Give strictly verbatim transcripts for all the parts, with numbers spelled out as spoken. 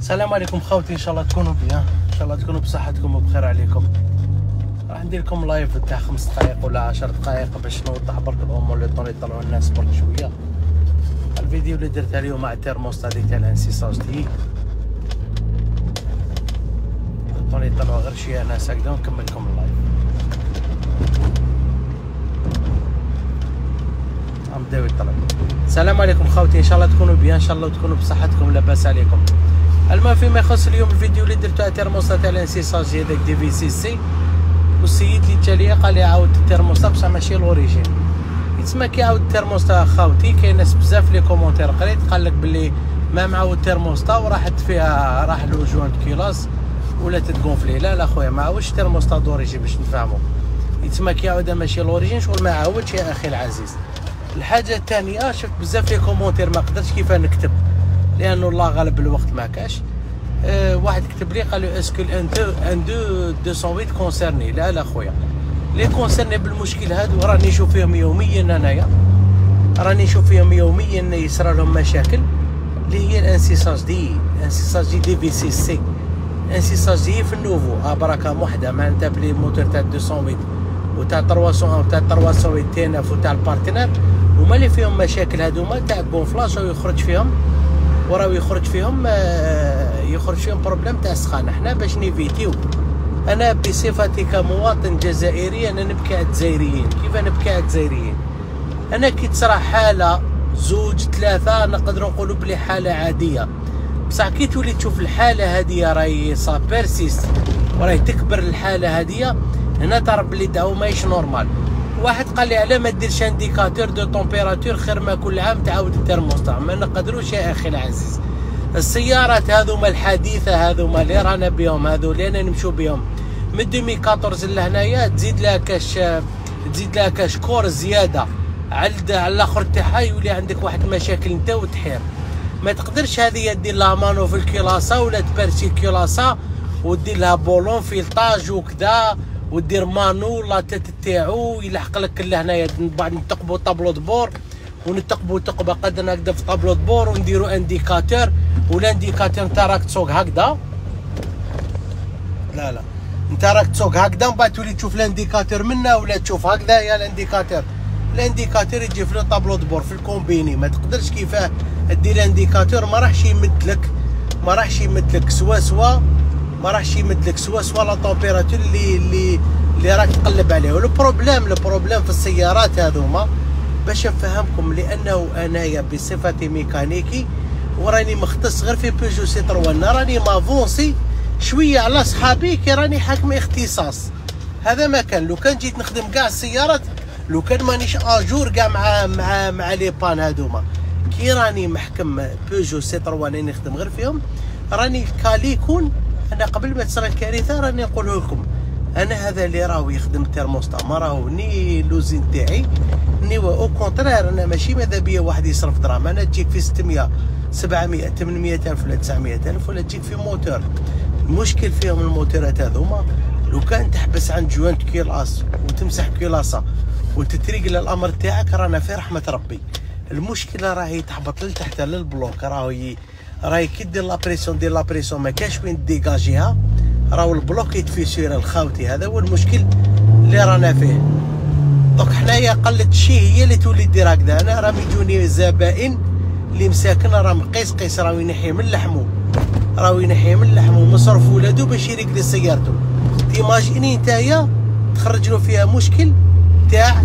السلام عليكم خوتي، ان شاء الله تكونوا بيان، ان شاء الله تكونوا بصحتكم وبخير عليكم. راح ندير لكم لايف تاع خمس دقائق ولا عشر دقائق باش نوضح برك الامور اللي طول يطلعوا الناس برك شويه. الفيديو اللي درته اليوم مع الترموستا دي تاع الانسيساج دي طول يطلعوا غير شويه ناس هكذا ونكمل لكم اللايف. نبداو يطلعوا. السلام عليكم خوتي، ان شاء الله تكونوا بيان، ان شاء الله تكونوا بصحتكم لاباس عليكم. المهم فيما يخص اليوم الفيديو اللي درتو على الترموستا تاع الانسيساج هذاك دي في سي سي، والسيد اللي جا ليا قال لي عاود الترموستا بصح ماشي لوريجين. يتسمى كي عاود الترموستا خاوتي كاين ناس بزاف لي كومونتير قريت قال لك بلي ما معاود الترموستا وراحت فيها راح له جوانت كيلاس ولا تتغونفلي. لا لا خويا ما عاودش الترموستا دوريجين باش نفهمو. يتسمى كي عاودها ماشي لوريجين شغل ما عاودش يا اخي العزيز. الحاجه الثانيه شفت بزاف لي كومونتير ما قدرتش كيف نكتب لانه الله غالب الوقت ما كاش. أه واحد كتب لي قال لي اسكو ان دو ان دو مئتين كونسيرني. لا لا خويا لي كونسيرني بالمشكل هادو راني نشوف فيهم يوميا انايا، راني نشوف فيهم يوميا يصرى لهم مشاكل اللي هي الانسيساج دي الانسيساج دي دي في سي سي. الانسيساج دي في النوفو بركه وحده معناتها بلي موتور تاع مئتين وتاع ثلاثمية وتاع ثلاثمية تي ان اف وتاع البارتنر هما اللي فيهم مشاكل هادوما تاع الكونفلاش ويخرج فيهم وراه يخرج فيهم يخرج فيهم بروبليم تاع السخانه. حنا باش نيفيتيو، انا بصفتي كمواطن جزائري انا نبكي على الجزائريين. كيف نبكي على الجزائريين؟ انا كي تصرى حاله زوج ثلاثه نقدروا نقولوا بلي حاله عاديه، بصح كي تولي تشوف الحاله هذه راهي صا بيرسيست وراهي تكبر الحاله هذه، هنا تعرف بلي داو ماهيش نورمال. واحد قال لي علاه ما ديرش انديكاتور دو طومبيراتور خير ما كل عام تعاود الترموستا. ما نقدروش يا اخي العزيز. السيارات هذوما الحديثه هذوما اللي رانا بهم هذو اللي انا نمشو بهم من ألفين وأربعطاش لهنايا تزيد لها كاش تزيد لها كاش كور زياده على على الاخر تاعها يولي عندك واحد المشاكل انت وتحير. ما تقدرش هذه دير لها مانو في الكيلاسا ولا تبرسي الكيلاسا ودير لها بولون فيلطاج وكذا ودير مانو لا تيت تاعو يلحق لك لهنايا. بعد نتقبو طابلو دبور ونتقبو تقبه قدنا هكذا في طابلو دبور ونديرو انديكاتور والانديكاتور نتا راك تسوق هكذا. لا لا نتا راك تسوق هكذا ومن بعد تولي تشوف الانديكاتور منا ولا تشوف هكذا يا الانديكاتور. الانديكاتور يجي في طابلو دبور في الكومبيني. ما تقدرش كيفاه دير انديكاتور ما راحش يمدلك ما راحش يمدلك سوا سوا ما راحش يمدلك سوا سوا لا طومبيراتور اللي اللي اللي راك تقلب عليه. والبروبليم البروبليم في السيارات هذوما باش نفهمكم لانه انايا بصفتي ميكانيكي وراني مختص غير في بيجو سيتروان، راني مافونسي شويه على صحابي كي راني حاكم اختصاص. هذا ما كان لو كان جيت نخدم كاع السيارات، لو كان مانيش اجور كاع مع مع مع لي بان هذوما، كي راني محكم بيجو سيتروان راني نخدم غير فيهم، راني كاليكون. انا قبل ما تصير الكارثه راني نقول لكم انا هذا اللي راهو يخدم الترموستا ما راهو ني لوزين تاعي ني او كونترير. انا ماشي ماذا بيا واحد يصرف دراهم، انا تجيك في ستمية سبعمية ثمانمية الف ولا تسعمية الف ولا تجيك في موتور. المشكل فيهم الموتورات هذوما لو كان تحبس عند جوانت كيلاس وتمسح كيلاسا وتتريقل الامر تاعك رانا في رحمه ربي. المشكله راهي تحبط لتحت للبلوك، راهي راهي كي دير لابريسيون دير لابريسيون ما كاش وين ديجاجيها، راهو البلوك يتفيسير الخاوتي. هذا هو المشكل اللي رانا فيه. دونك حنايا قلت شي هي اللي تولي دير هكذا. انا راهم يجوني زبائن اللي مساكن راه مقيس قيس راهو ينحي من لحمو راهو ينحي من لحمو مصرف ولادو باش يريقلي سيارتو. تيماجيني نتايا تخرج له فيها مشكل تاع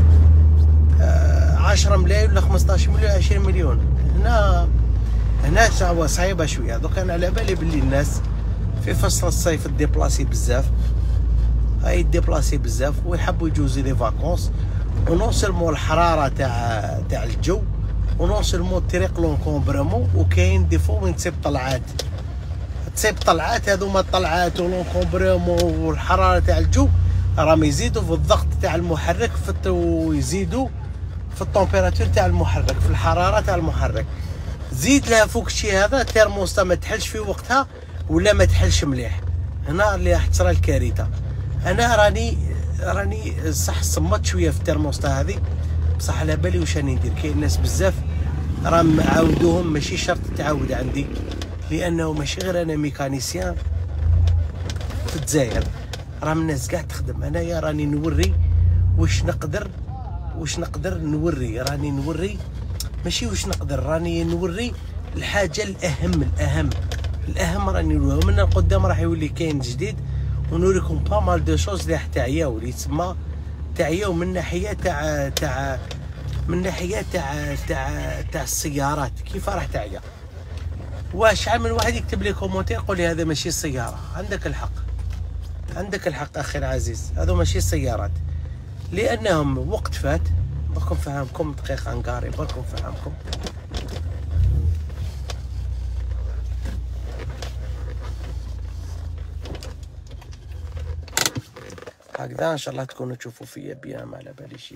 عشرة ملايين ولا خمسطاش مليون عشرين مليون. هنا هنا صعيبه شويه. دوك انا على بالي باللي الناس في فصل الصيف ديبلاسي بزاف، هاي ديبلاسي بزاف ويحبوا يجوزوا لي فاكونس ونون سولمون الحراره تاع تاع الجو ونون سولمون الطريق لونكومبرمون. وكاين ديفو وين تصيب طلعات تصيب طلعات هذوما الطلعات ولونكومبرمون والحراره تاع الجو راهم يزيدوا في الضغط تاع المحرك في ويزيدوا في الطومبيراتور تاع المحرك في الحراره تاع المحرك. زيد لها فوق الشيء هذا الترموستا ما تحلش في وقتها ولا ما تحلش مليح. هنا اللي راح تصرى الكارثه. انا راني راني صح صمت شويه في الترموستا هذه بصح على بالي واش راني ندير. كاين ناس بزاف راهم عاودوهم ماشي شرط تعاود عندي لانه ماشي غير انا ميكانيسيان في الجزائر، راهم الناس كاع تخدم. انايا راني نوري واش نقدر واش نقدر نوري، راني نوري ماشي واش نقدر، راني نوري الحاجه الاهم الاهم الاهم راني نوريها. من القدام راح يولي كاين جديد ونوريكم با مال دو شوز اللي راح تعياو، اللي تسمى تعياو من ناحيه تاع تاع من ناحيه تاع تاع تاع السيارات. كيف راح تعيا؟ وشحال من واحد يكتب لي كومونتير يقول لي هذا ماشي سياره. عندك الحق، عندك الحق اخي العزيز، هذو ماشي سيارات، لانهم وقت فات. بركم نفهمكم دقيقه نقاري، بركم نفهمكم. هكذا ان شاء الله تكونوا تشوفوا فيا بيان، ما على باليش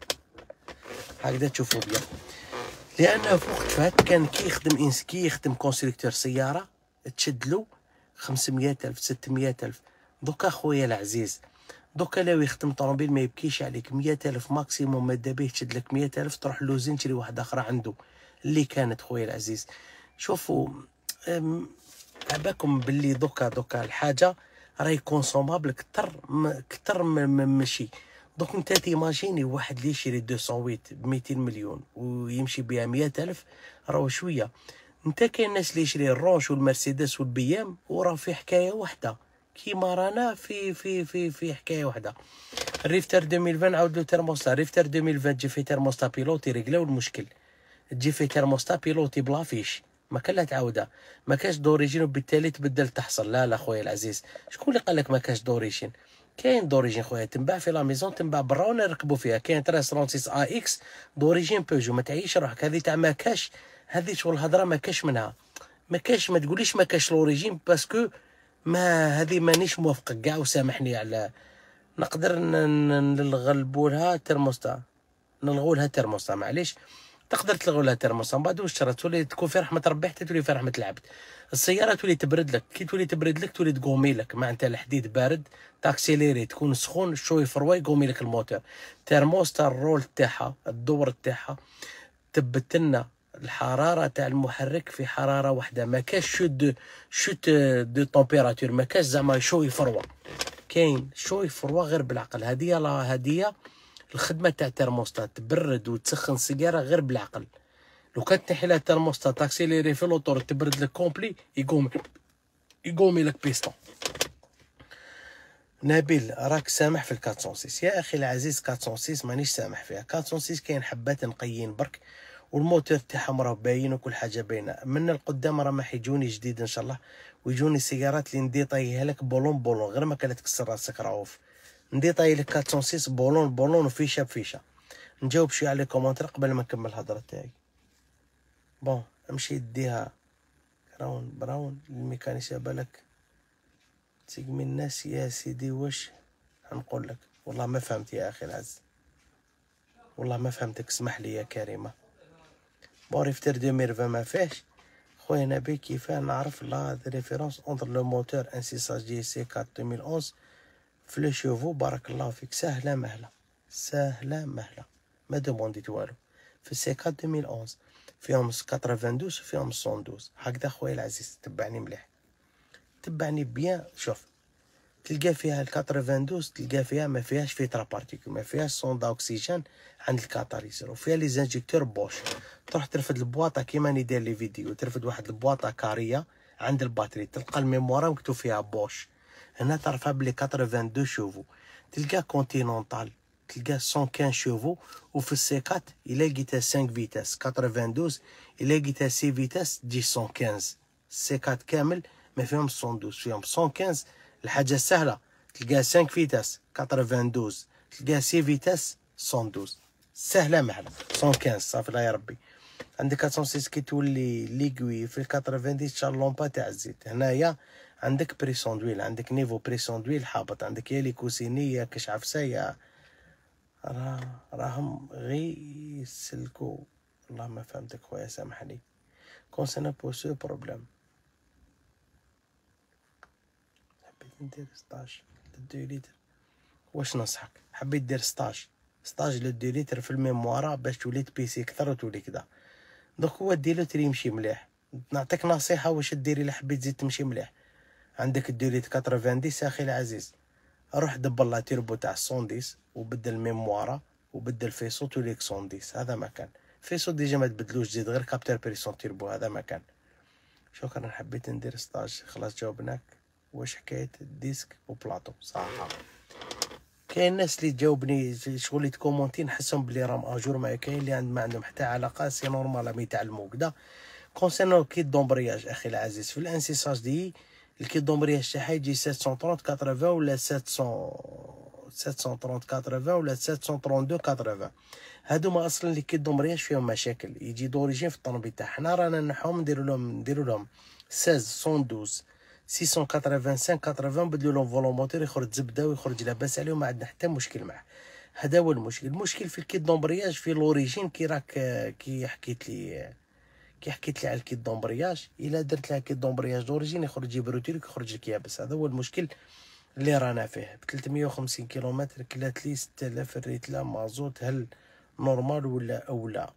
هكذا تشوفوا بيان. لانه في وقت فات كان كي يخدم انس كي يخدم كونستركتور سياره تشد له خمسمية ألف ستمية ألف. دوكا خويا العزيز، دوكا لو يخدم طوموبيل ما يبكيش عليك، مية ألف ماكسيموم مادا به تشد لك مية ألف، تروح لوزين تشري واحده اخرى عنده اللي كانت. خويا العزيز شوفوا، عباكم باللي دوكا دوكا الحاجه راهي كونسومابل كتر كتر ماشي. دوك نتا تيماجيني واحد اللي يشري مئتين وثمانية ب مئتين مليون ويمشي بها مية ألف، راهو شويه. نتا كاين الناس اللي يشري الرونش والمرسيدس والبي ام وراه في حكايه واحده، كيما رانا في في في في حكايه واحده. الريفتر ألفين وعشرين عاود له ترموستا، ريفتر ألفين وعشرين تجي في ترموستا بيلوتي ريغلاو المشكل، تجي في ترموستا بيلوتي بلا فيش، ما كان لا تعاودها، ما كاش دوريجين وبالتالي تبدل تحصل. لا لا خويا العزيز، شكون اللي قال لك ما كاش دوريجين؟ كاين دوريجين خويا، تنباع في لا ميزون، تنباع برا ونركبوا فيها. كاين ثلاثة ستة ا اكس دوريجين بيجو، ما تعيش روحك. هذه تاع ما كاش، هذه شغل هضره ما كاش منها، ما كاش. ما تقوليش ما كاش لوريجين باسكو ما هذه مانيش موافقك كاع، وسامحني على نقدر نغلبوا لها ترموستا، نلغوا لها ترموستا معليش. تقدر تلغوا لها ترموستا من بعد واش ترى تولي تكون في رحمه ربي حتى تولي في رحمه العبد. السياره تولي تبرد لك، كي تولي تبرد لك تولي تقومي لك، معناتها الحديد بارد تاكسيليري تكون سخون شوي فروا يقومي لك الموتور. ترموستا الرول تاعها الدور تاعها تبت لنا الحراره تاع المحرك في حراره واحده، ما كاش شوت شوت دو طومبيراتور، ما كاش زعما شوي فروا، كاين شوي فروا غير بالعقل. هذه لا هذه الخدمه تاع ترموستات، تبرد وتسخن السياره غير بالعقل. لو كانت تنحي لها ترموستات تاكسيليري في لوطور تبرد لك كومبلي، يقوم يقومي لك بيستون. نبيل راك سامح في الأربعمية وستة؟ يا اخي العزيز أربعمية وستة مانيش سامح فيها. أربعمية وستة كاين حبات نقيين برك، والموتور تاعهم راه باين وكل حاجه باينه. من القدام راه ما حيجوني جديد ان شاء الله، ويجوني سيارات اللي نديطايها لك بولون بولون، غير ما كانت تكسر راسك راوف. نديطاي لك أربعمية وستة بولون بولون وفيشه بفيشه. نجاوب شويه على الكومنتر قبل ما نكمل الهضره تاعي. بون امشي ديها براون براون الميكانيسيه بالك تسيق من الناس يا سيدي. واش نقول لك؟ والله ما فهمت يا اخي العز، والله ما فهمتك، اسمح لي يا كريمه. بون ريفتر ألفين وعشرين ما فيهش خويا نبي. كيف نعرف لا ريفيرونس اونتر لو موتور ان سيساج جي سي أربعة ألفين وأحد في لو شوفو؟ بارك الله فيك، سهله مهله سهله مهله، ما دومونديت والو. في السي أربعة ألفين وأحد فيهم ثمانية وثمانين وفيهم مية واحد عشر. هكذا خويا العزيز، تبعني مليح، تبعني بيان. شوف تلقى فيها ال ثمانية وثمانين تلقى فيها ما فيهاش فيترا بارتيكول، ما فيهاش سوندا اوكسيجين عند الكاتاليزور، وفيها لي زانجيكتور بوش. تروح ترفد البواطه كيما راني داير لي فيديو، ترفد واحد البواطه كاريه عند الباتري، تلقى الميمورا مكتوب فيها بوش. هنا تعرفها بلي ثمانية وثمانين شوفو. تلقى كونتينونتال تلقى مية وخمسة شوفو، وفي السي أربعة الا لقيتها خمسة فيتاس ثمانية وثمانين، الا لقيتها ستة فيتاس تجي مية وخمسة. السي أربعة كامل ما فيهم مية وحداش، فيهم مية وخمسة. الحاجه سهله، تلقى خمسة فيتاس ثمانية وثمانين، تلقى ستة فيتاس مية وحداش، سهله مهله مية وخمسة. صافي الله يا ربي. عندك أربعمية وستة كي تولي ليكوي في ثمانية وثمانين تشال لومبا تاع الزيت. هنايا عندك بريسون دويل، عندك نيفو بريسون دويل حابط، عندك يا لي كوسيني يا كش عفسه يا راه راهم غي يسلكو. والله ما فهمتك خويا سامحني. كونسيرن بو سو بروبليم حبيت ندير ستاج دو لتر. واش نصحك؟ حبيت دير ستاج ستاج لو دو لتر في الميموارا باش تولي تبيسي اكثر وتولي كدا. دوك هو ديلو تري يمشي مليح. نعطيك نصيحه واش ديري الا حبيت تزيد تمشي مليح. عندك الدوليت ثمانين اخي العزيز، روح دبر لا تيربو تاع مية وعشرة وبدل ميموارا وبدل فيسو توليك مية وعشرة. هذا ما كان فيسو ديجا ما تبدلوش، زيد غير كابتر بريسون تيربو. هذا ما كان. شكرا، حبيت ندير ستاج. خلاص جاوبناك. واش حكايه الديسك وبلاطو؟ صح. كاين ناس اللي تجاوبني شغل يتكومونتي نحسهم بلي راهم اجور، ما كاين اللي عند ما عندهم حتى علاقه. سي نورمال راهم يتعلموا كدا. كونسيرنو الكيت دومبرياج اخي العزيز، في الانسيساج دي الكيت دومبرياج تاعها يجي سبعمية وثلاثين ثمانين ولا سبعمية سبعمية وثلاثين ثمانين ولا سبعمية وثلاثة وثلاثين ثمانين. هادوما اصلا اللي كيت دومبرياج فيهم مشاكل، يجي دوريجين في الطوموبيل تاعنا. حنا رانا نحوم نديرو لهم نديرو لهم ستة عشر مية واحد عشر ستمية وخمسة وثمانين ثمانين، نبدلو لهم فولوموتور يخرج زبده ويخرج لاباس عليه وما عندنا حتى مشكل معاه. هذا هو المشكل. المشكل في الكيت دومبرياج في لوريجين. كي راك كي حكيت لي كي حكيت لي على الكيت دومبرياج، الا درت لها كيت دومبرياج دوريجين يخرج يبروتير يخرج لك يابس. هذا هو المشكل اللي رانا فيه. ب ثلاثمية وخمسين كيلومتر كلات لي ستة آلاف الريتله مازوت. هل نورمال ولا اولا؟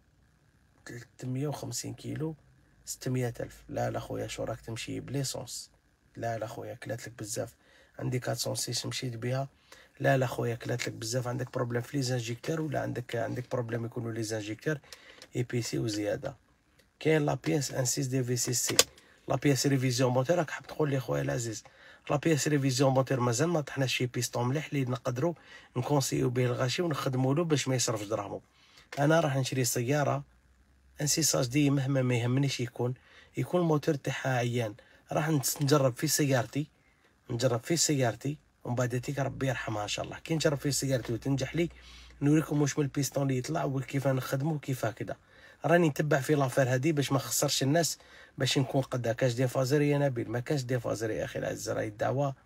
ثلاثمية وخمسين كيلو ستمية ألف. لا لا خويا، شو راك تمشي بليسونس؟ لا لا خويا، كلات لك بزاف. عندي أربعمية وستة مشيت بها. لا لا خويا، كلات لك بزاف. عندك بروبليم في لي زانجيكتور ولا عندك عندك بروبليم يكونوا لي زانجيكتور اي بي سي وزياده. كاين لا بياس ان ستة دي في سي سي، لا بياس ريفيزيون موتور. راك حاب تقول لي خويا العزيز لا بياس ريفيزيون موتور مازال ما طحناش شي بيستون مليح اللي نقدروا نكونسيو به الغاشي ونخدموا له باش ما يصرفش دراهمو. انا راح نشري سياره انسيساج دي، مهما ما يهمنيش يكون يكون الموتور تاعها عيان. راح نجرب في سيارتي نجرب في سيارتي ومن بعد تيك ربي يرحمها ان شاء الله. كي نجرب في سيارتي وتنجح لي نوريكم واش من البيستون اللي يطلع وكيف نخدمه كيف هكذا. راني نتبع في لافير هذه باش ما نخسرش الناس، باش نكون قدها. كاش دي فازري يا نبيل؟ ما كاش دي فازري يا اخي العزيز. راهي الدعوه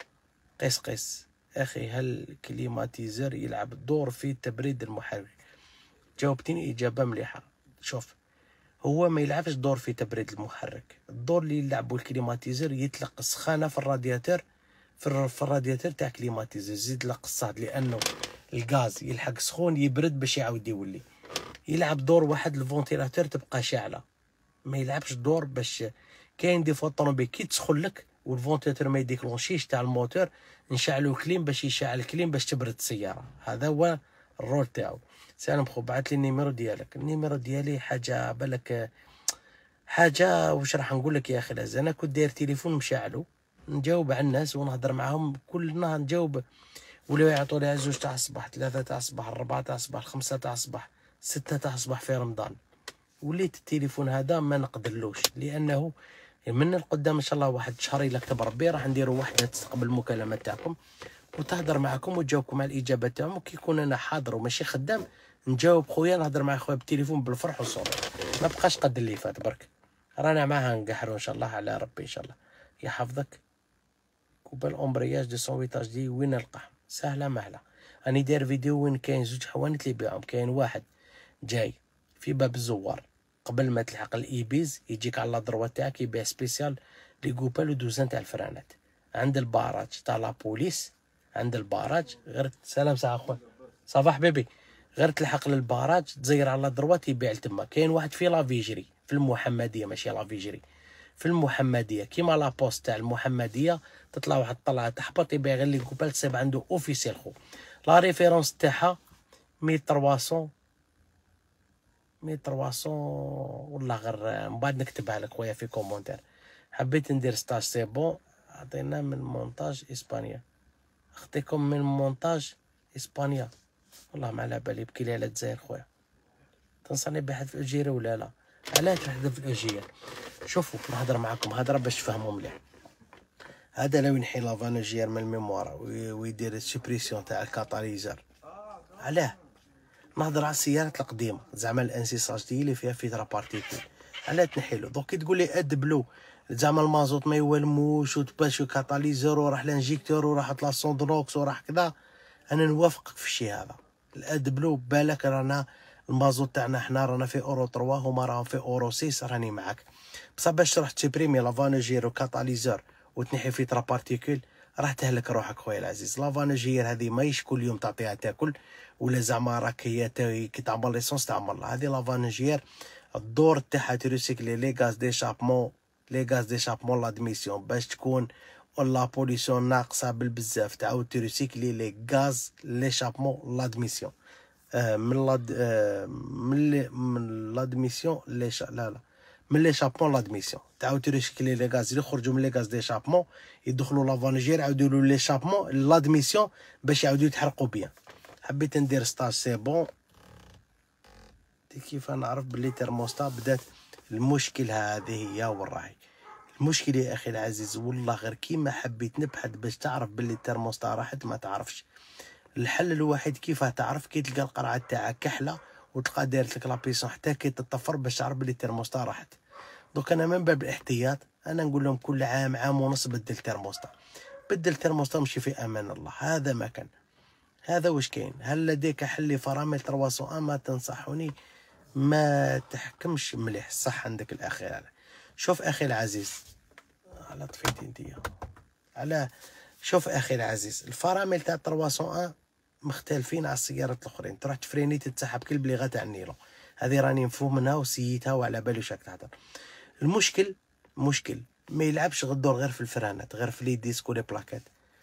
قيس قيس اخي. هل الكليماتيزر يلعب دور في تبريد المحرك؟ جاوبتني اجابه مليحه. شوف، هو ما يلعبش دور في تبريد المحرك. الدور اللي يلعبوا الكليماتيزر يطلق السخانه في الرادياتور في الرادياتور تاع كليماتيزر. زيد لق الصهد لانه الغاز يلحق سخون يبرد باش يعاود يولي. يلعب دور واحد الفونتيلاتور تبقى شاعله، ما يلعبش دور باش كاين دي فوا الطوموبيل كي تسخن لك والفونتيلاتور ما يديكلونشيش تاع الموتور نشعلو كليم باش يشعل الكليم باش تبرد السياره. هذا هو الرول تاعو. سلام خو، بعث لي النيميرو ديالك. النيميرو ديالي حاجه بالك حاجه واش راح نقول لك يا اخي العزيز. انا كنت داير تليفون مشعلو نجاوب على الناس ونهضر معاهم كل نهار نجاوب، ولاو يعطوا لي زوج تاع الصباح، ثلاثه تاع الصباح، أربعة تاع الصباح، خمسة تاع الصباح، ستة تاع الصباح في رمضان. وليت التليفون هذا ما نقدرلوش لانه من القدام ان شاء الله واحد شهر الا كتب ربي راح نديروا وحده تستقبل المكالمات تاعكم وتهضر معكم وتجاوبكم على الاجابات تاعهم. وكي يكون انا حاضر وماشي خدام نجاوب خويا، نهضر مع خويا بالتليفون بالفرح والسرور. ما بقاش قد اللي فات برك. رانا معاها نقحروا ان شاء الله على ربي ان شاء الله يحفظك. كوبال امبرياج دو سويتاج دي وين نلقاه؟ سهله مهله. راني داير فيديو وين كاين زوج حوانت اللي يبيعهم. كاين واحد جاي في باب الزوار قبل ما تلحق الايبيز، يجيك على الدروه تاعك يبيع سبيسيال لي كوبال ودوزان تاع الفرانات. عند الباراج تاع لابوليس، عند الباراج غير سلام ساعه خويا صباح بيبي، غير تلحق للباراج تزير على الدروات يبيع لتما. كاين واحد في لافيجري في المحمديه، ماشي لافيجري في المحمديه كيما لابوست تاع المحمديه، تطلع واحد الطلعه تحبط يبيع غير لي كوبال تصيب عنده اوفيسيال خو. لا ريفيرونس تاعها مية وثلاثمية مية وثلاثمية والله غير من بعد نكتبها لك خويا في كومونتير. حبيت ندير ستاج سي بون. عطينا من مونتاج اسبانيا، اخطيكم من مونتاج اسبانيا. والله ما على بالي بكي لي على الجزائر خويا. تنصني بحث في الجيري ولا لا؟ علاش نحذف في الجيري؟ شوفوا نهضر معكم هضره باش تفهموا مليح. هذا لو ينحي لافانوجير من الميموار ويدير السوبريسيون تاع الكاتاليزر. علاه؟ نهضر على السيارات القديمه زعما الانسيساج دي اللي فيها فيترا بارتيكول. علاه تنحيلو؟ دوك كي تقول لي ادبلو زعما المازوت ما يولموش وتباشو كاتاليزر وراح لانجيكتور وراح طلع سوندروكس وراح كذا، انا نوافقك في الشيء هذا. الادبلو بالك رانا المازوت تاعنا حنا رانا في اورو ثلاثة هما راهم في اورو ستة، راني معاك. بصح باش تروح تسبريمي لافانوجير وكاتاليزر وتنحي فيترا بارتيكول راح تهلك روحك خويا العزيز. لافانوجير هذه ماهيش كل يوم تعطيها تاكل ولا زعما راك هي كي تعمر ليسونس تعمر لها. هذه لافانوجير الدور تاعها تريسيكلي لي غاز ديشابمون لي غاز ديشابمون لادميسيون باش تكون لا بوليسيون ناقصه بالبزاف، تعاود تريسيكلي لي غاز ليشابمون لادميسيون من لاد من من لادميسيون ليش لا لا من ليشابمون لادميسيون، تعاود تريسيكلي لي غاز اللي يخرجوا من لي غاز ديشابمون يدخلوا لافانجير يعاودوا له ليشابمون لادميسيون باش يعاودوا يتحرقوا بيان. حبيت ندير ستاج سي بون. كيف نعرف باللي ترموستا بدات المشكل هذه هي وراهي المشكله يا اخي العزيز، والله غير كيما حبيت نبحث باش تعرف باللي الترموستا راحت ما تعرفش. الحل الوحيد كيف تعرف كي تلقى القرعه تاعك كحله وتلقى دايرت لك لابيسون حتى كي تطفر باش تعرف باللي الترموستا راحت. دوك انا من باب الاحتياط انا نقول لهم كل عام عام ونص بدل ترموستا، بدل ترموستا مشي في امان الله. هذا ما كان، هذا واش كاين. هل لديك حل فرامل ثلاثمية ما تنصحوني؟ ما تحكمش مليح صح عندك الاخير. شوف اخي العزيز على طفيتي انتيا على شوف اخي العزيز، الفرامل تاع ثلاثمية مختلفين على السيارات الاخرين. تروح تفريني تتسحب كل بليغه تاع النيلو، هذه راني مفهوم منها وسيتها وعلى بالي واش راك تهضر. المشكل مشكل ما يلعبش الدور غير في الفرانات، غير في لي ديسك ولي بلاكات.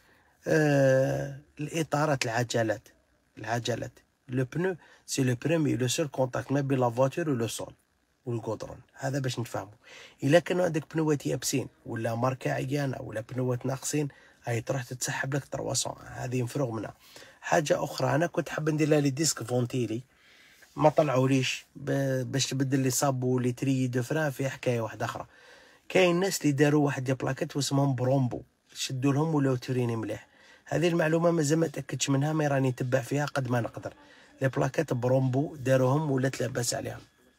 آه الاطارات العجلات العجلات لو بنو سي لو بريمي لو سول كونتاكت ما بين لا فواتور و لو سول والقدرون. هذا باش نتفاهموا. الا كانوا عندك بنوات يابسين ولا ماركه عيانه ولا بنوات ناقصين هاي تروح تتسحب لك ثلاثمية، هذه مفروغ منها. حاجه اخرى انا كنت حاب ندير لها لي ديسك فونتيلي ما طلعوليش باش تبدل لي صابو لي تري دو فران في حكايه واحده اخرى. كاين ناس اللي داروا واحد دي بلاكيت واسمهم برومبو شدوا لهم ولاو توريني مليح. هذه المعلومه مازال ما تاكدتش منها، ما راني نتبع فيها قد ما نقدر. لي بلاكيت برومبو داروهم ولات لاباس عليهم.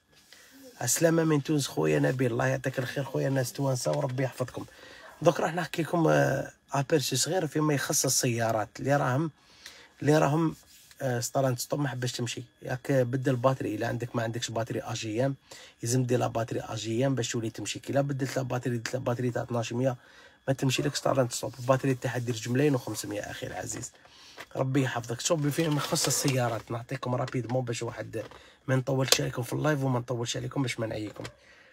السلامة من تونس خويا نبيل، الله يعطيك الخير خويا الناس توانسه وربي يحفظكم. دوك راح نحكي لكم ابيرسي صغير فيما يخص السيارات اللي راهم اللي راهم ستارانت ستوب ما حبش تمشي. ياك بدل الباتري، الا عندك ما عندكش باتري اجيام يلزم دير لا باتري اجيام باش تولي تمشي. كي لا بدلت لا باتري ديت لا باتري تاع اثناش مية ما تمشي لك ستارانت ستوب. الباتري تاعها دير جملين وخمسمية اخي العزيز ربي يحفظك. شوف فيما يخص السيارات نعطيكم رابيدمون باش واحد ما نطولش عليكم في اللايف وما نطولش عليكم باش ما نعيكم.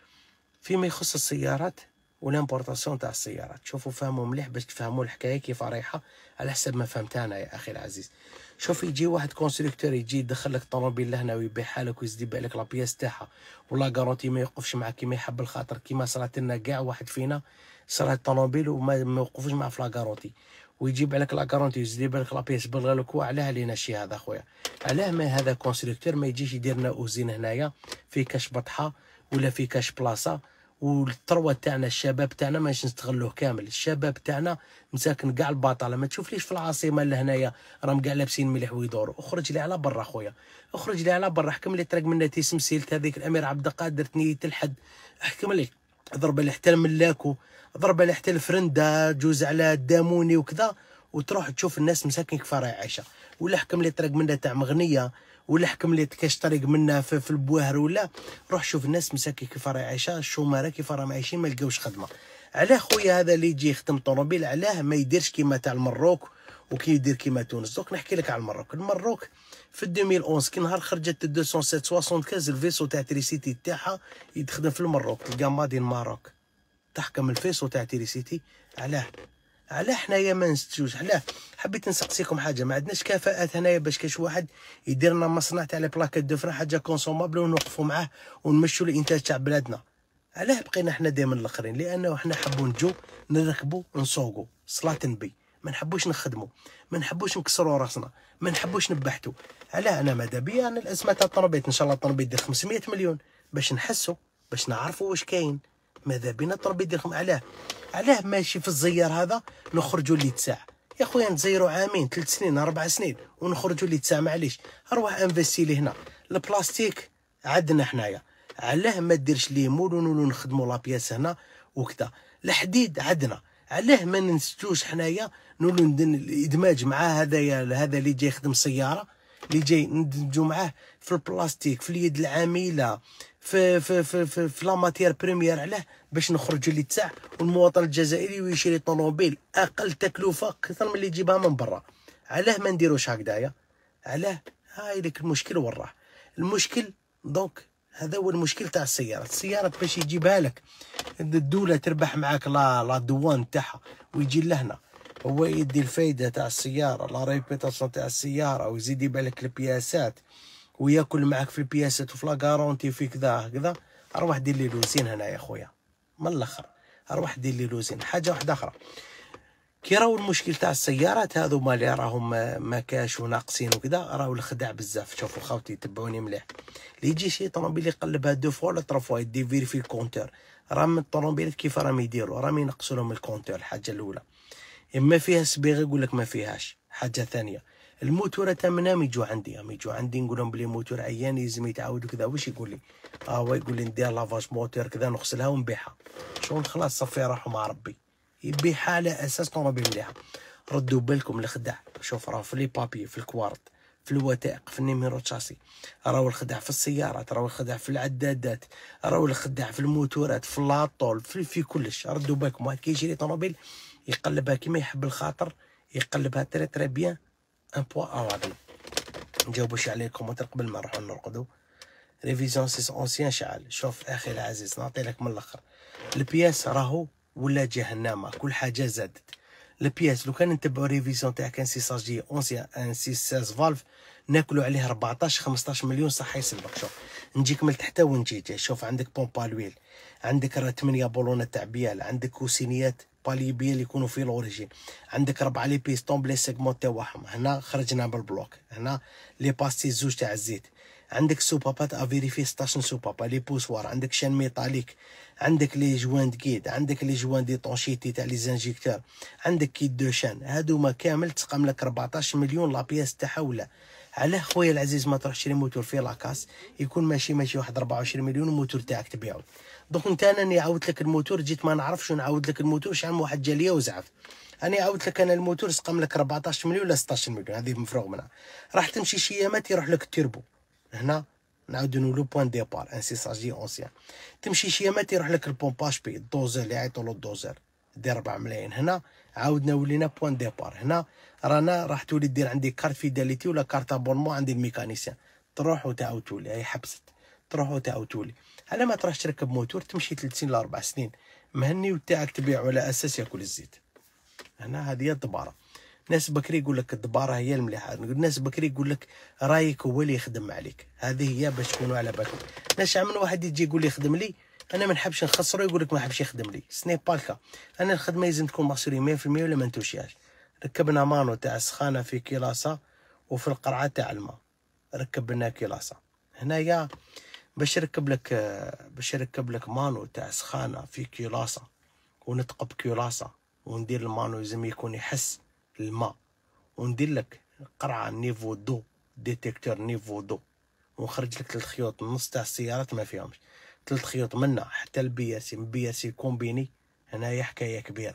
فيما يخص السيارات والامبورطاسيون تاع السيارات، شوفوا فهموا مليح باش تفهموا الحكايه كيف رايحه على حسب ما فهمتها انا يا اخي العزيز. شوف يجي واحد كونستركتور يجي يدخل لك طوموبيل لهنا ويبيعها لك ويزيد يبيع لك لابياس تاعها ولا كارونتي ما يوقفش معاك كيما يحب الخاطر، كيما صرات لنا كاع واحد فينا صرات طوموبيل وما ما يوقفوش معاه في لا كارونتي ويجيب عليك لا كارونتي ويزيد يبيع لك لابياس بالغلك. هو علاه علينا الشيء هذا خويا؟ علاه ما هذا كونستركتور ما يجيش يدير لنا اوزين هنايا في كاش بطحه ولا في كاش بلاصه والثروه تاعنا الشباب تاعنا ماش نستغلوه كامل. الشباب تاعنا مساكن كاع البطاله، ما تشوفليش في العاصمه لهنايا راهم كاع لابسين مليح ويدوروا. اخرج لي على برا خويا، اخرج لي على برا. حكم لي طريق من تيسم سيلت هذيك الامير عبد القادر تنية الحد، احكم لي ضرب لي حتى الملاكو، ضرب لي حتى الفرنده، جوز على الداموني وكذا، وتروح تشوف الناس مساكن كيف راهي عايشه. ولا حكم لي طريق من تاع مغنيه، ولا حكم لي كاش طريق منا في, في البواهر، ولا روح شوف الناس مساكن كيف راهي عايشه، الشوماره كيف راهم عايشين ما لقاوش خدمه. علاه خويا هذا اللي يجي يخدم طوموبيل علاه ما يديرش كيما تاع المروك وكي يدير كيما تونس؟ دوك نحكي لك على المروك. المروك في ألفين وأحد كي نهار خرجت مئتين وسبعة خمسة الفيسو تاع تريسيتي تاعها يتخدم في المروك، تلقى ماضي ماروك تحكم الفيسو تاع تريسيتي. علاه علاه حنايا ما نستجوش؟ علاه؟ حبيت نسقسيكم حاجه، ما عندناش كفاءات هنايا باش كاش واحد يدير لنا مصنع تاع لي بلاكات دو فران حاجه كونسومابل ونوقفوا معاه ونمشوا الانتاج تاع بلادنا. علاه بقينا حنا دائما الاخرين؟ لانه حنا حبوا نجو نركبوا نسوقوا صلاه النبي، ما نحبوش نخدموا، ما نحبوش نكسروا راسنا، ما نحبوش نبحثوا. علاه؟ انا ماذا بيا انا الازمه تاع الطربيط ان شاء الله الطربيط دير خمسمية مليون باش نحسوا باش نعرفوا واش كاين. ماذا بينا الطربيط دير خم... علاه؟ علاه ماشي في الزيار هذا نخرجوا اللي تساع؟ يا خويا نزيروا عامين ثلاث سنين اربع سنين ونخرجوا اللي تساع. معليش اروح انفستي لي هنا. البلاستيك عندنا حنايا، علاه ما ديرش ليه مول ونولو نخدموا لابياس هنا وكذا. الحديد عندنا، علاه ما ننسجوش حنايا نولو ندماج مع هذايا هذا اللي جاي يخدم سياره اللي جاي ندمجوا معاه في البلاستيك في اليد العامله في في في في, في لا ماتير بريمير. علاه؟ باش نخرجوا اللي تسع والمواطن الجزائري ويشري طوموبيل اقل تكلفه اكثر من اللي يجيبها من برا. علاه ما نديروش هكذايا؟ علاه؟ هاي لك المشكل وراه المشكل. دونك هذا هو المشكل تاع السيارة. السيارة باش يجيبها لك الدولة تربح معاك لا لا دوان تاعها ويجي لهنا، هو يدي الفايدة تاع السيارة، لا ريبيتاسيون تاع السيارة، ويزيد يبيع لك البياسات وياكل معاك في البياسات وفي لا غارونتي في كذا هكذا. اروح دير لي لوزين هنا يا خويا من الاخر، اروح دير لي لوزين. حاجة واحدة أخرى، كي راهو المشكل تاع السيارات هذوما اللي راهم ما كاش وناقصين وكذا، راهو الخداع بزاف. شوفوا خاوتي تبعوني مليح، اللي يجي شي طوموبيل يقلبها دو فوا ولا ترو فوا يدي فيريفي الكونتور. راهم الطوموبيلات كيف راهم يديروا، راهم ينقصوا لهم الكونتور. الحاجه الاولى اما فيها صبيغه يقول لك ما فيهاش. حاجه ثانيه الموتور تاع منام يجوا عندي يجوا عندي نقول لهم بلي موتور عيان يلزم يتعاود وكذا. واش يقول لي؟ اه هو يقول لي ندير لافاج موتور كذا نغسلها ونبيعها. شغل خلاص صفي راحوا مع ربي، يبيعها على اساس طوموبيل مليحه. ردوا بالكم الخداع. شوف راه في لي بابي، في الكوارت، في الوثائق، في النيميرو تشاسي، راهو الخداع في السيارات، راهو الخداع في العدادات، راهو الخداع في الموتورات، في لاطول، في, في كلش. ردوا بالكم. واحد كيشري طوموبيل يقلبها كيما يحب الخاطر، يقلبها تري تري بيان ان بوا اوادي. نجاوبوش على الكومنتر قبل ما نروحو نرقدو. ريفيزيون سيس اونسيان شعل. شوف اخي العزيز نعطي لك من الاخر، البياس راهو ولا جهنمه، كل حاجه زادت. البياس لو كان نتبعو ريفيزيون تاع كان سي جي اونسيان ان سي ساز فالف ناكلو عليه أربعطاش خمسطاش مليون صح يسلبك. شوف نجيك من تحت ونجي جاي. شوف عندك بومبا لويل، عندك راه ثمانية بولونه تاع بيال، عندك كوسينيات بالي بيال يكونوا في الاوريجين، عندك ربعه لي بيستون بلي سيغمون تاعهم. هنا خرجنا بالبلوك، هنا لي باستي زوج تاع الزيت، عندك سوبابات افيريفي ستاش سوبابا لي بوسوار، عندك شان ميتاليك، عندك لي جوان كيد، عندك لي جوان دي طونشيتي تاع لي زانجيكتور، عندك كيد دو شان. هادوما كامل تقام لك أربعطاش مليون لا بياس تاعها. ولا علاه خويا العزيز ما تروح تشري موتور في لاكاس يكون ماشي ماشي واحد أربعة وعشرين مليون الموتور تاعك تبيعو. دونك انت انا عاودت لك الموتور، جيت ما نعرفش نعاود لك الموتور شحال من واحد جاليه وزعف. انا عاودت لك انا الموتور سقم لك أربعطاش مليون ولا ستاش مليون، هذه مفروغ منها. راح تمشي شي ايامات يروح لك التيربو. هنا نعاودو نقولو بوان ديبار ان سي جي اونسيان. تمشي شي ايامات يروح لك البومباج بي الدوزر اللي يعيطوا له الدوزر دير أربعة ملايين. هنا عاودنا ولينا بوان ديبار. هنا رانا راح تولي دير عندي كارت فيداليتي ولا كارت ابونمون عندي الميكانيسيان، تروح وتعاود تولي. هي حبست، تروح وتعاود تولي. على ما تروح تركب موتور تمشي ثلاث سنين لاربع سنين مهني وتاعك تبيعه على اساس ياكل الزيت. هنا هذه هي الدباره. ناس بكري يقول لك الدباره هي المليحه، ناس بكري يقول لك رايك هو اللي يخدم عليك. هذه هي باش تكونوا على بالكم. ناس من واحد يجي يقول لي خدم لي انا ما نحبش نخسره، يقول لك ما نحبش يخدم لي. سني بالكا، انا الخدمه لازم تكون مصري مية في المية ولا ما نتوشيهاش. ركبنا مانو تاع السخانه في كيلاسا وفي القرعه تاع الماء ركبنا كيلاسا. هنايا باش يركب لك باش يركب لك مانو تاع سخانه في كيلاسا ونتقب كيلاسا وندير المانو لازم يكون يحس الماء، وندير لك قرعه نيفو دو ديتيكتور نيفو دو، ونخرج لك ثلاث خيوط النص تاع السيارات ما فيهمش، ثلاث خيوط منا حتى البياسي بياسي كومبيني. هنايا حكايه كبيره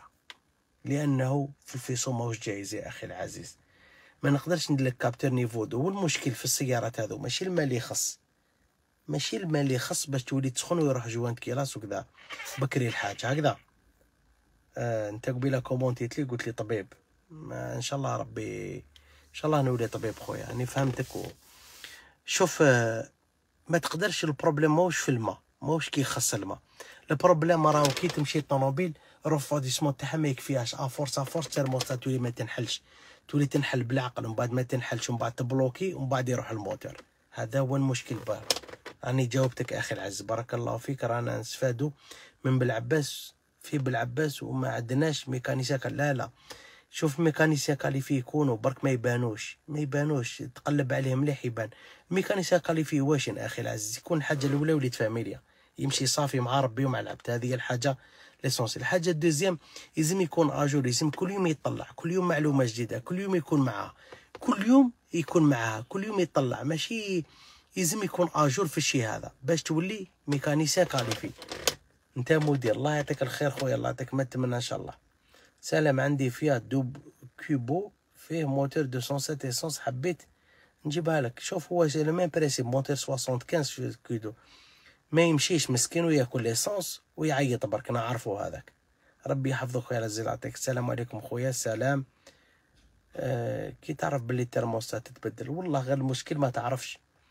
لانه في الفيسو ماهوش جايز يا اخي العزيز. ما نقدرش ندير لك كابتور نيفو دو. والمشكل في السيارات هذو ماشي المال اللي يخص، ماشي المال اللي يخص باش تولي تسخن ويروح جوانت كيلاس وكذا بكري الحاج هكذا. آه انت قبيله كومونتيت لي قلت لي طبيب، ما ان شاء الله ربي ان شاء الله نولي طبيب خويا. راني فهمتك. و... شوف آه ما تقدرش البروبليم ماهوش في الماء، ماهوش كي يخص الماء. البروبليم راهو كي تمشي طوموبيل روفاديسمون تاعها ما يكفيهاش افورس افورس تيرموستات تولي ما تنحلش، تولي تنحل بالعقل ومن بعد ما تنحلش ومن بعد تبلوكي ومن بعد يروح الموتور. هذا هو المشكل. بقى راني جاوبتك اخي العز بارك الله فيك. رانا نستفادوا من بلعباس في بلعباس وما عندناش ميكانيسيا. لا لا شوف ميكانيسيا كاليفي يكونوا برك ما يبانوش ما يبانوش تقلب عليهم مليح يبان. ميكانيسيا كاليفي واشن اخي العز يكون الحاجه الاولى وليد فاميليا يمشي صافي مع ربي ومع العبد. هذه هي الحاجه ليسونسيال. الحاجه الدوزيام لازم يكون اجور، لازم كل يوم يطلع، كل يوم معلومه جديده، كل يوم يكون معها، كل يوم يكون معها، كل يوم يطلع. ماشي لازم يكون اجور في الشيء هذا باش تولي ميكانيسيا كاليفي. انت مدير الله يعطيك الخير خويا، الله يعطيك ما تمنى ان شاء الله. سلام. عندي فيها دوب كيوبو فيه موتور مئتين وسبعة اسونس حبيت نجيبها لك. شوف هو سي لو ميم برينسيپ موتور خمسة وخمسين في كيدو ما يمشيش مسكين وياكل اسونس ويعيط برك نعرفو هذاك. ربي يحفظك خويا العزيز يعطيك. السلام عليكم خويا. السلام. آه كي تعرف باللي الترموستات تتبدل والله غير المشكل ما تعرفش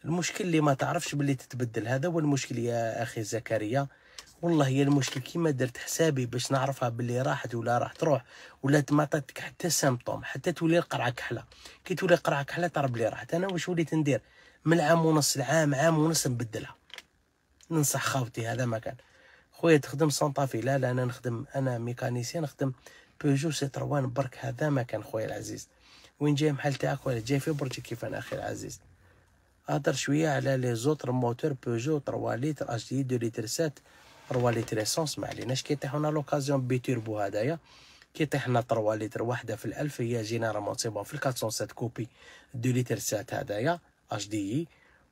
المشكل اللي ما تعرفش باللي تتبدل، هذا هو المشكل يا اخي زكريا. والله هي المشكل كيما درت حسابي باش نعرفها باللي راحت ولا راح تروح، ولا ما عطاتك حتى سيمبتوم، حتى تولي القرعه كحله. كي تولي القرعه كحله تعرف بلي راحت. انا واش وليت ندير من عام ونص لعام عام ونص نبدلها. ننصح خاوتي هذا ما كان. خويا تخدم سانطافي، لا لا انا نخدم، انا ميكانيسيان نخدم بيجو سي تروان برك، هذا ما كان خويا العزيز. وين جاي محل تاعك ولا جاي في برجك كيف انا اخي العزيز. هضر شويه على لي زوتر موتور بيجو ثلاثة لتر اش دي اثنين لتر سبعة ثلاثة لتر اسونس، ما عليناش كي يطيحونا لوكازيون بيتوربو هذايا. كي يطيحنا ثلاثة لتر واحده في الألف هي جينيرالمون سي بون في أربعمية وسبعة كوبي اثنين لتر سبعة هذايا اش دي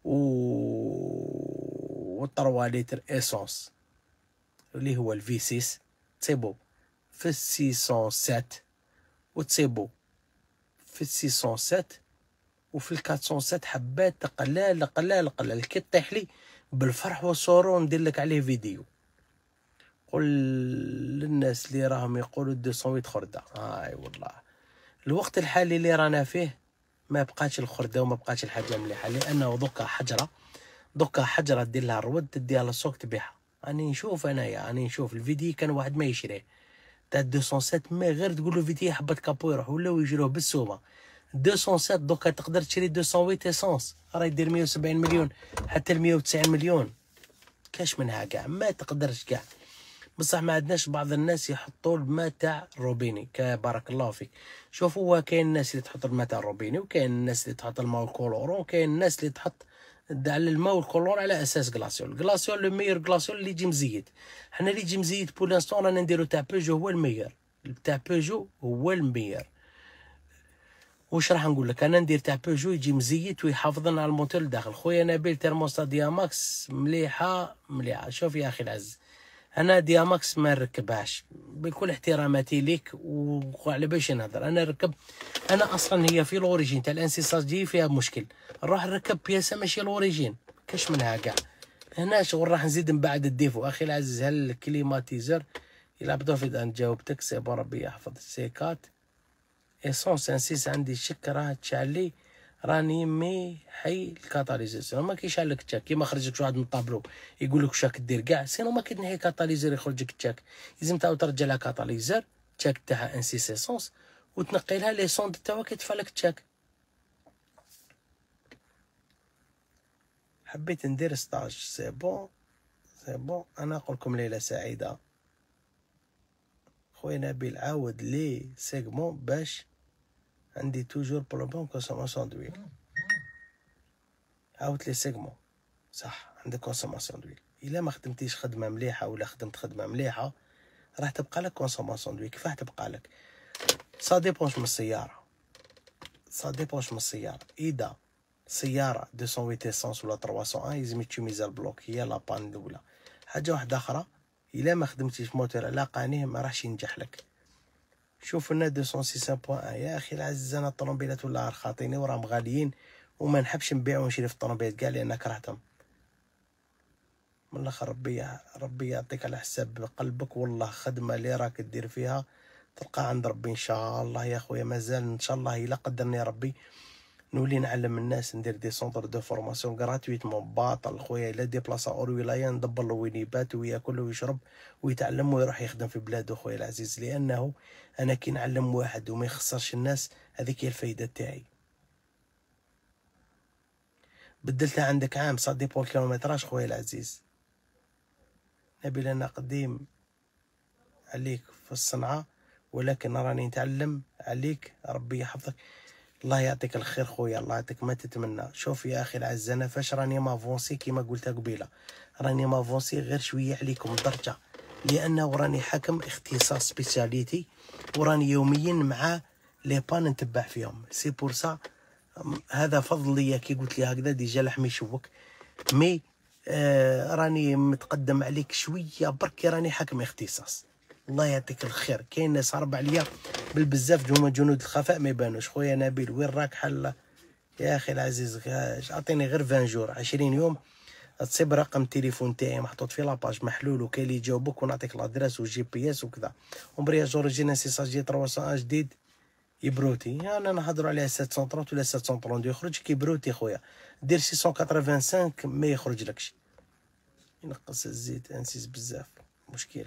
و ثلاثة لتر اسونس اللي هو الفي ستة تسيبو في ستمية وسبعة وتسيبو في ستمية وسبعة وفي أربعمية وسبعة حبات قلال قلال قلال. كي طيح لي بالفرح والسرور ندير لك عليه فيديو. قول للناس اللي راهم يقولوا مئتين خردة، هاي والله الوقت الحالي اللي رانا فيه ما بقاتش الخردة وما بقاتش الحاجة مليحة، لأنه دوكا حجرة دوكا حجرة دير لها الرود تديها للسوق تبيعها. راني نشوف انايا راني نشوف الفيديو كان واحد ما يشريه تاع مئتين وسبعة، ما غير تقول له فيديو حبة كابو يروح ولاو يجروه بالسومة. مئتين وسبعة دوكا تقدر تشري مئتين وثمانية اسونس راه يدير مئة وسبعين مليون حتى ل مئة وتسعين مليون، كاش منها كاع ما تقدرش كاع. بصح ما عندناش بعض الناس يحطوا الماء تاع روبيني، بارك الله فيك. شوفوا كاين الناس اللي تحط الماء تاع روبيني، وكاين الناس اللي تحط الماء الكولورون، وكاين الناس اللي تحط على الماء والكولور على اساس كلاسيول. كلاسيول لو ميور كلاسيول اللي يجي مزيت. حنا اللي يجي مزيت بور لانستون رانا نديرو تاع بيجو هو الميور، تاع بيجو هو الميور. واش راح نقول لك انا ندير تاع بيجو يجي مزيت ويحافظنا على الموتور الداخل. خويا نبيل ترموستا دياماكس مليحه مليحه. شوف يا اخي العز انا دياماكس ما نركبهاش بكل احتراماتي ليك وعلى باش نهضر. انا نركب انا اصلا هي في لوريجين تاع الانسيساج دي فيها مشكل، نروح نركب بياسه ماشي لوريجين كاش منها كاع. هنا شغل راح نزيد نبعد الديفو. اخي العزيز هل الكليماتيزر يلعب دور في ان جاوبتك سي بون ربي يحفظ سيكات اسونس انسيس عندي شك راه تشعلي راني مي حي الكاتاليزر ما كيشعل لك تشاك كيما خرجك واحد من الطابلو يقول لك واش راك دير كاع سينو ما كتنحي كاتاليزر يخرج لك تشاك. لازم تعاود ترجع لها كاتاليزر تشاك تاعها انسيس اسونس وتنقي لها لي سوند تاعها كيطفى لك تشاك. حبيت ندير ستاج سي بون سي بون. انا نقول لكم ليله سعيده. خويا نبيل عاود لي سيغمون باش عندي توجور بروبليم كونسوماسيون دويل. عاود لي سيغمون صح عندك كونسوماسيون دويل. الا ما خدمتيش خدمه مليحه ولا خدمت خدمه مليحه راح تبقى لك كونسوماسيون دويل. كيفاه تبقى لك؟ سا ديبونش من السياره سا ديبونش من السياره. اذا سياره مئتين وثمانية اسونس ولا ثلاثمية وواحد يلزم تشوميزا البلوك هي لابان الاولى. حاجه واحده اخرى الا ما خدمتيش موتور على قانيه ما راحش ينجح لك. شوف لنا مئتين وستة فاصلة واحد يا اخي العزيز. انا الطوموبيلات ولا رخاطيني وراهم غاليين وما نحبش نبيع ونشري في الطوموبيلات كاع لان كرهتهم. من الاخر ربي ربي يعطيك على حساب قلبك. والله خدمه اللي راك دير فيها تلقى عند ربي ان شاء الله يا خويا. مازال ان شاء الله الا قدرني ربي نولي نعلم الناس ندير دي سونتر دو فورماسيون غراتويتمون باطل. خويا الا ديبلاصا اور ولايه ندبر له وين يبات وياكل ويشرب ويتعلم ويروح يخدم في بلاده خويا العزيز. لانه انا كي نعلم واحد وما يخسرش الناس هذيك هي الفايده تاعي. بدلتها عندك عام صا ديبول كيلومتراج خويا العزيز. نبيل انا قديم عليك في الصنعه ولكن راني نتعلم عليك. ربي يحفظك الله يعطيك الخير خويا. الله يعطيك ما تتمنى. شوف يا اخي العز انا فاش راني مافونسي كيما قلتها قبيله راني مافونسي غير شويه عليكم درجه لانه راني حكم اختصاص سبيسياليتي وراني يوميا مع لي بان نتبع فيهم. سي بور سا هذا فضل ليا كي قلت لي هكذا ديجا لحمي يشوك مي آه راني متقدم عليك شويه برك راني حكم اختصاص. الله يعطيك الخير. كاين ناس هرب عليا بالبزاف هما جنود الخفاء ما يبانوش. خويا نبيل وين راك حل يا اخي العزيز؟ اعطيني غير عشرين جور عشرين يوم تصيب رقم التليفون تاعي محطوط في لاباج محلول وكاين اللي يجاوبك ونعطيك لادريس وجي بي اس وكذا. ومبرياج اوريجينال سيساجي ثلاثمية جديد يبروتي انا نهضروا عليها سبعمية وثلاثين ولا سبعمية وثلاثين يخرج كي بروتي خويا. دير ستمية وخمسة وثمانين ما يخرجلكش. ينقص الزيت انسيس بزاف مشكله.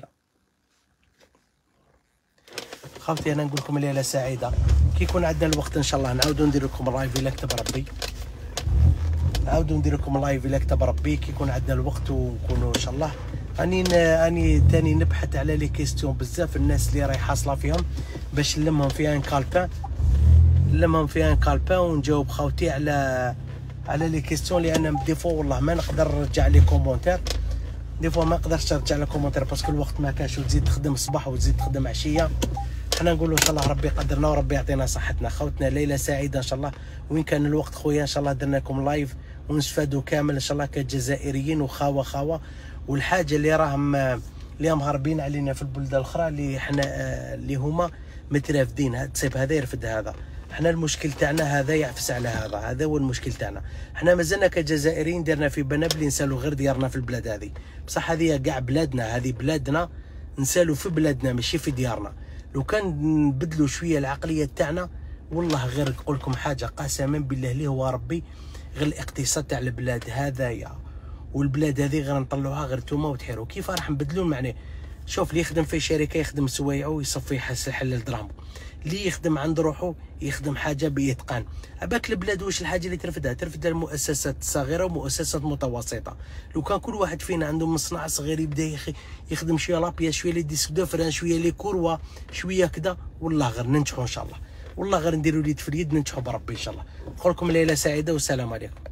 خاوتي انا نقول لكم ليله سعيده. كي يكون عندنا الوقت ان شاء الله نعاودوا ندير لكم لايف الا كتب ربي. نعاودوا ندير لكم لايف الا كتب ربي كي يكون عندنا الوقت ونكونوا ان شاء الله. اني اني ثاني نبحث على لي كيستيون بزاف الناس اللي راهي حاصله فيهم باش نلمهم فيها ان كالبان. نلمهم فيها ان كالبان ونجاوب خاوتي على على لي كيستيون. لان ديفو والله ما نقدر نرجع لي كومونتير. ديفو ما نقدرش نرجع لي كومونتير باسكو الوقت ما كانش وتزيد تخدم الصباح وتزيد تخدم عشيه. حنا نقولوا ان شاء الله ربي يقدرنا وربي يعطينا صحتنا. خوتنا ليله سعيده ان شاء الله. وين كان الوقت خويا ان شاء الله درنا لكم لايف ونستفادوا كامل ان شاء الله كجزائريين وخاوه خاوه. والحاجه اللي راهم اللي مهربين علينا في البلدان الاخرى اللي حنا اللي هما مترافدين هاد تصيب هذا يرفد هذا. حنا المشكل تاعنا هذا يعفس على هذا. هذا هو المشكل تاعنا. حنا مازلنا كجزائريين درنا في بالنا بلي نسالوا غير ديارنا في البلاد هذه. بصح هذه كاع بلادنا. هذه بلادنا نسالوا في بلادنا ماشي في ديارنا. لو كان نبدلوا شويه العقليه تاعنا والله غير نقول لكم حاجه قسما بالله اللي هو ربي غير الاقتصاد تاع البلاد هذايا والبلاد هذه غير نطلعوها غير نتوما وتحيروا. كيف راح نبدلوا معناه؟ شوف اللي يخدم في شركه يخدم سوايعه ويصفي يحلل دراهمه. اللي يخدم عند روحه يخدم حاجه باتقان. اباك البلاد واش الحاجه اللي ترفدها؟ ترفدها المؤسسات الصغيره ومؤسسات متوسطه. لو كان كل واحد فينا عنده مصنع صغير يبدا يخدم شويه لابيا شويه لي ديسك دو فران شويه لي كوروا شويه كذا والله غير ننجحوا ان شاء الله. والله غير نديروا اليد في اليد ننجحوا بربي ان شاء الله. نقول لكم ليله سعيده والسلام عليكم.